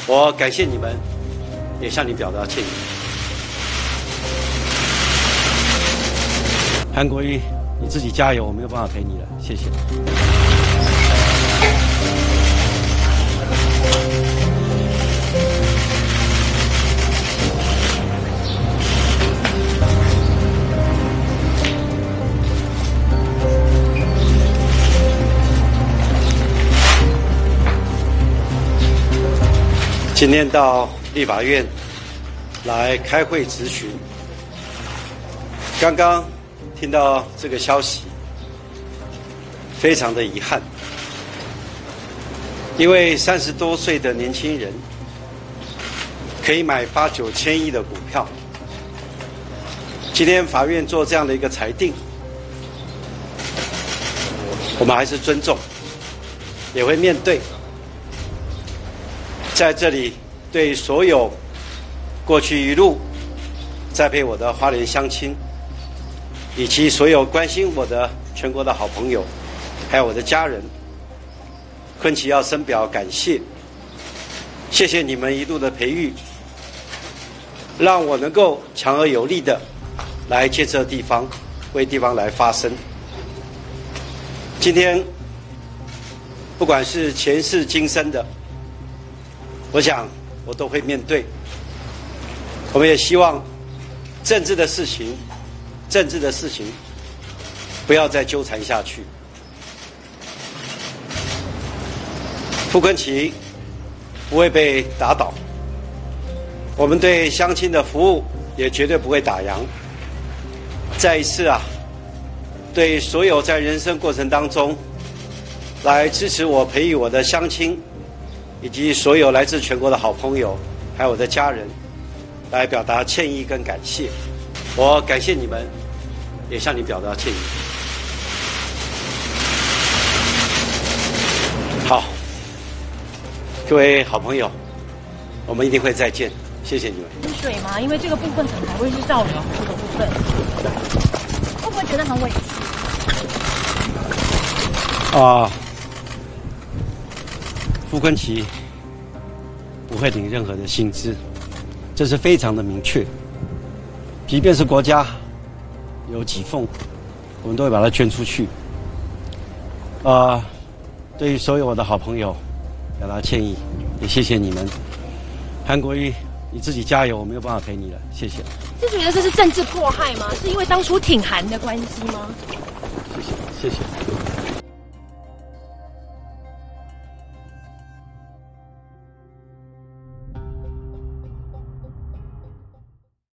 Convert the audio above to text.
我感谢你们，也向你表达歉意。韩国瑜，你自己加油，我没有办法陪你了，谢谢。今天到立法院来开会质询，刚刚听到这个消息，非常的遗憾，因为30多岁的年轻人可以买8、9千亿的股票，今天法院做这样的一个裁定，我们还是尊重，也会面对。在这里，对所有过去一路栽培我的花莲乡亲，以及所有关心我的全国的好朋友，还有我的家人，坤琪要深表感谢。谢谢你们一路的培育，让我能够强而有力的来建设地方，为地方来发声。今天，不管是前世今生的，我想我都会面对。我们也希望政治的事情不要再纠缠下去。傅昆萁不会被打倒，我们对乡亲的服务也绝对不会打烊。再一次对所有在人生过程当中来支持我、培育我的乡亲，以及所有来自全国的好朋友，还有我的家人，来表达歉意跟感谢。我感谢你们，也向你表达歉意。好，各位好朋友，我们一定会再见，谢谢你们。 是水吗？因为这个部分可能还会是造成这个部分，会不会觉得很委屈？ 傅昆萁不会领任何的薪资，这是非常的明确。即便是国家有几俸，我们都会把它捐出去。对于所有我的好朋友表达歉意，也谢谢你们。韩国瑜，你自己加油，我没有办法陪你了，谢谢。 是觉得这是政治迫害吗？是因为当初挺韩的关系吗？ 谢谢，谢谢。